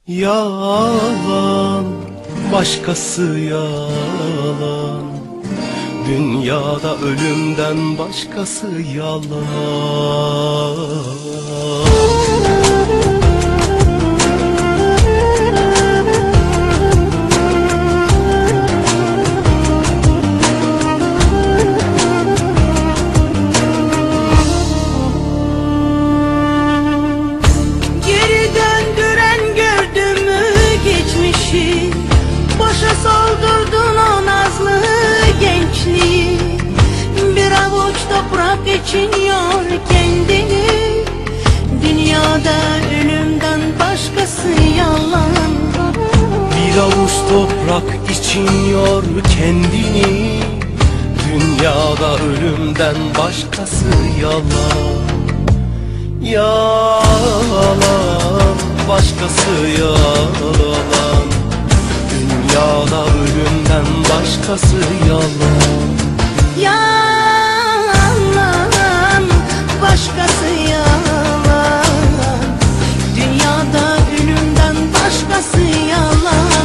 Yalan, başkası yalan. Dünyada ölümden başkası yalan. Boşa soldurdun o nazlı gençliği. Bir avuç toprak için yor kendini. Dünyada ölümden başkası yalan. Bir avuç toprak için yor kendini. Dünyada ölümden başkası yalan. Yalan, başkası yalan. Dünyada ölümden başkası yalan. Yalan, başkası yalan. Dünyada ölümden başkası yalan.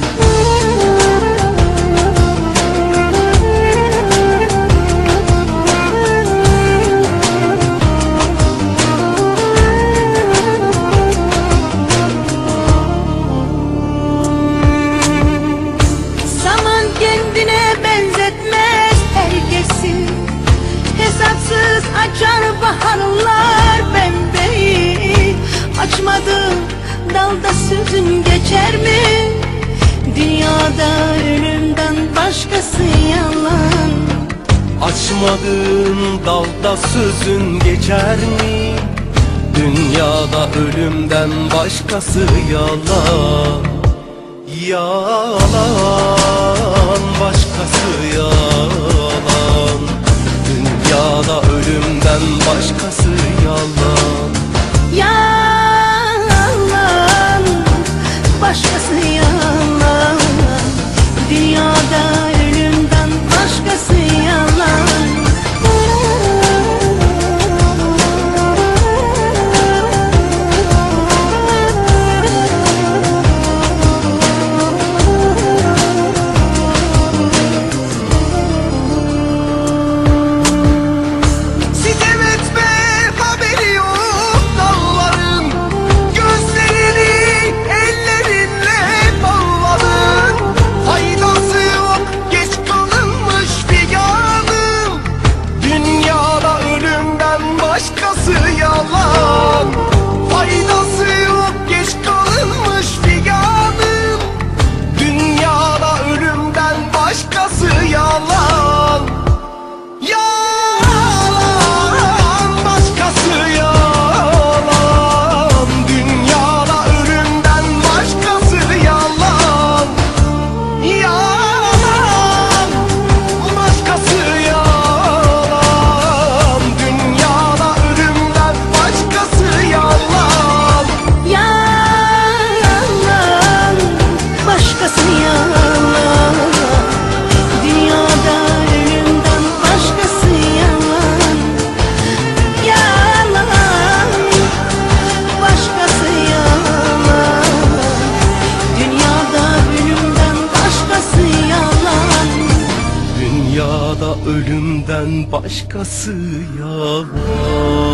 Hesapsız açar baharlar pembeyi. Açmadığın dalda sözün geçer mi? Dünyada ölümden başkası yalan. Açmadığın dalda sözün geçer mi? Dünyada ölümden başkası yalan. Yalan, başkası yalan. Dünyada ölümden başkası yalan. Yalan, başkası yalan. Dünyada ölümden başkası yalan. Başkası yalan, faydası yok, geç kalınmış figanım. Dünyada ölümden başkası yalan. Yalan, başkası yalan. Dünyada ölümden başkası yalan. Yalan, başkası yalan. Dünyada başkası yalan. Yalan, başkası yalan. Dünyada ölümden başkası yalan. Yalan, başkası yalan. Dünyada ölümden başkası yalan. Dünyada ölümden başkası yalan.